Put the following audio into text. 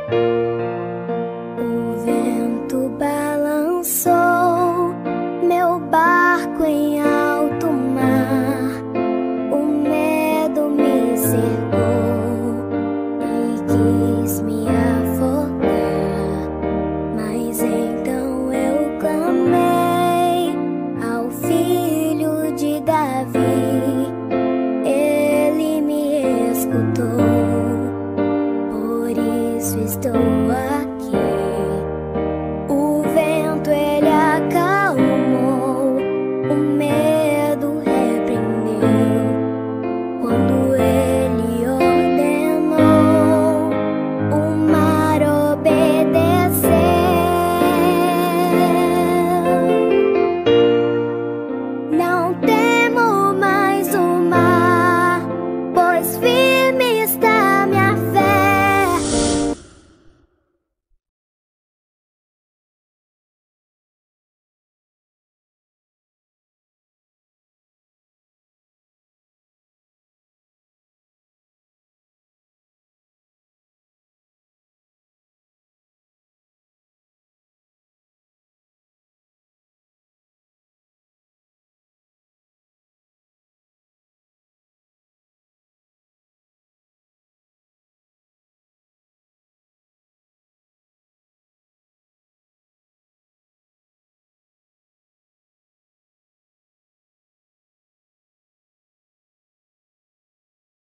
O vento balançou meu barco em alto mar. O medo me cercou e quis me afogar. Mas então eu clamei ao filho de Davi. Ele me escutou, por isso estou aqui.